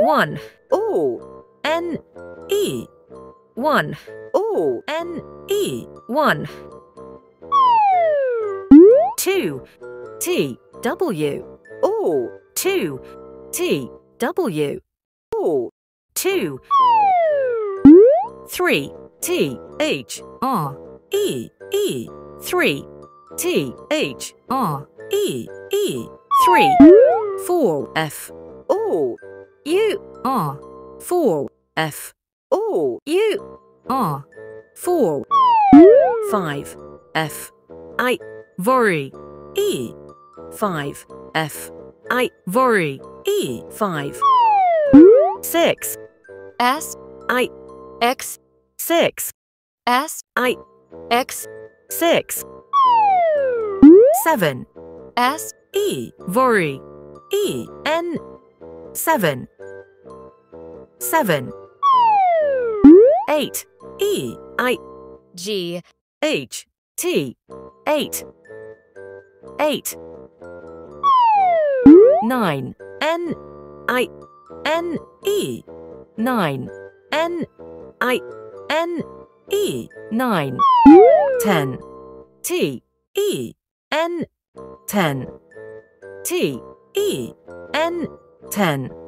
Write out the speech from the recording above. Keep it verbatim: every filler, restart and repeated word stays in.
one. O, N, E, one. O, N, E, one. Two. T, W. O, Two. T, W. O, Two. Three. T, H, R. E, E, Three. T, H, R. E, E, Three. Four. F, O, U, R. Four. F, O, U, R. Four. Five. F, I, worry. E, Five. F, I, worry. E, Five. Six. S, I, X. Six. S, I, X. Six. Seven. S, E, worry. E, N, seven. Seven. Eight. E, I, G, H, T, eight. Eight. Nine. N, I, N, E, nine. N, I, N, E, nine. Ten. T, E, N, ten. T, E, N, ten.